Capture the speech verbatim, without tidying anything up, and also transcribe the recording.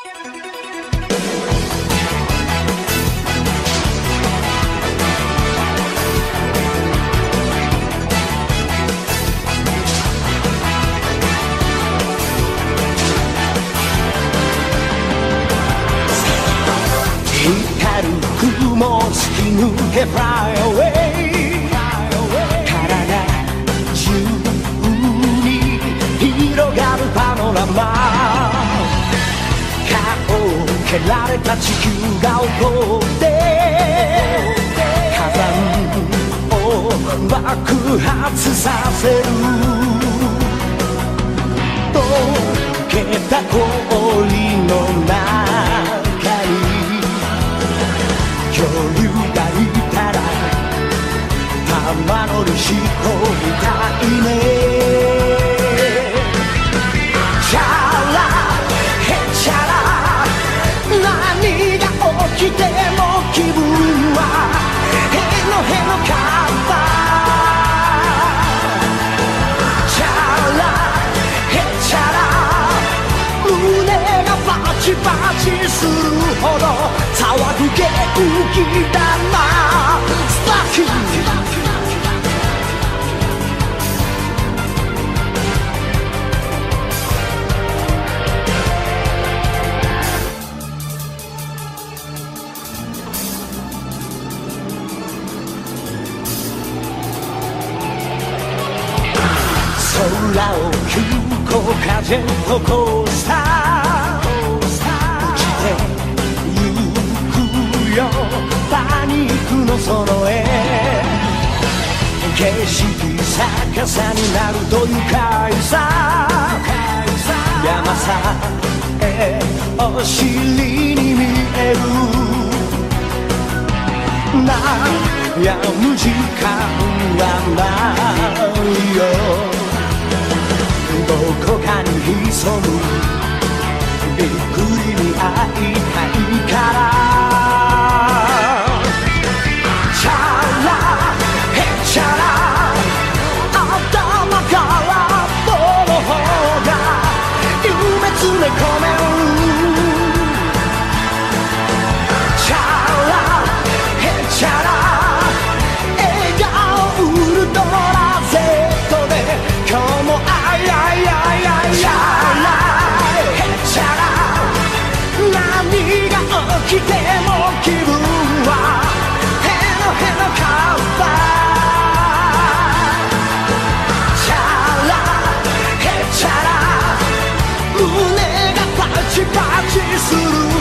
光る雲を突き抜け Fly away 体中に広がるパノラマ顔を蹴られた地球が怒って火山を爆発させる溶けた氷の中に恐竜がいたら玉乗り飛行みたいねチャラヘチャラ何が起きても気分はヘノヘノカッパチャラヘチャラ胸がバチバチするほど騒ぐ元気だなスパーキー空を急降下ジェットコースター落ちてゆくよパニックのその絵景色逆さになると愉快さ山さえお尻に見える悩む時間はないよどこかに潜むびっくりに会いたいからチャラヘチャラ頭から棒の方が夢詰め込めるチャラヘチャラ笑顔ウルトラ Z で今日もあいあいあいあいチャラヘチャラ何が起きても気分はヘノヘノカッパチャラヘチャラ胸がパチパチする